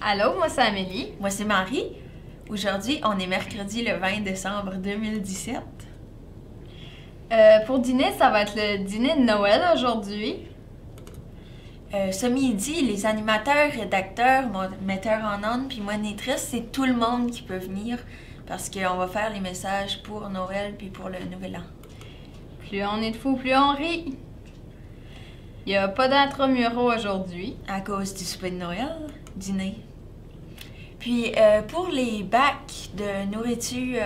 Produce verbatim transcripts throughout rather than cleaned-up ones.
Allô, moi c'est Amélie. Moi c'est Marie. Aujourd'hui, on est mercredi le vingt décembre deux mille dix-sept. Euh, pour dîner, ça va être le dîner de Noël aujourd'hui. Euh, ce midi, les animateurs, rédacteurs, mon metteur en ondes puis monitrice, c'est tout le monde qui peut venir parce qu'on va faire les messages pour Noël puis pour le Nouvel An. Plus on est de fous, plus on rit. Il n'y a pas d'intramuros aujourd'hui. À cause du souper de Noël, dîner. Puis euh, pour les bacs de nourriture,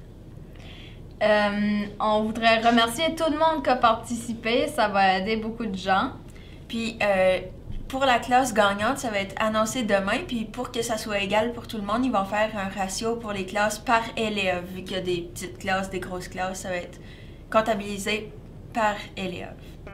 euh, on voudrait remercier tout le monde qui a participé. Ça va aider beaucoup de gens. Puis euh, pour la classe gagnante, ça va être annoncé demain. Puis pour que ça soit égal pour tout le monde, ils vont faire un ratio pour les classes par élève. Vu qu'il y a des petites classes, des grosses classes, ça va être comptabilisé par élève.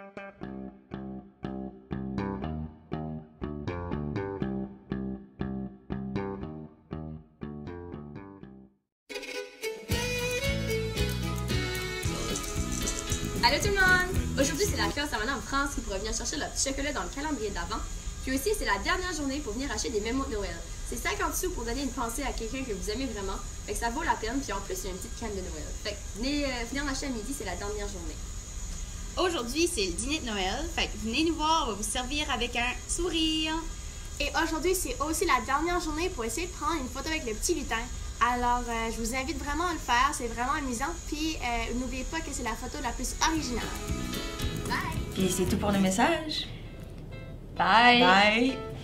Allô tout le monde! Aujourd'hui, c'est la classe à Madame France qui pourra venir chercher leur petit chocolat dans le calendrier d'avant. Puis aussi, c'est la dernière journée pour venir acheter des mémos de Noël. C'est cinquante sous pour donner une pensée à quelqu'un que vous aimez vraiment. Fait que ça vaut la peine. Puis en plus, il y a une petite canne de Noël. Fait que venez, euh, venez en acheter à midi, c'est la dernière journée. Aujourd'hui, c'est le dîner de Noël. Fait que venez nous voir, on va vous servir avec un sourire. Et aujourd'hui, c'est aussi la dernière journée pour essayer de prendre une photo avec le petit lutin. Alors, euh, je vous invite vraiment à le faire, c'est vraiment amusant. Puis, euh, n'oubliez pas que c'est la photo la plus originale. Bye! Puis c'est tout pour le message. Bye! Bye!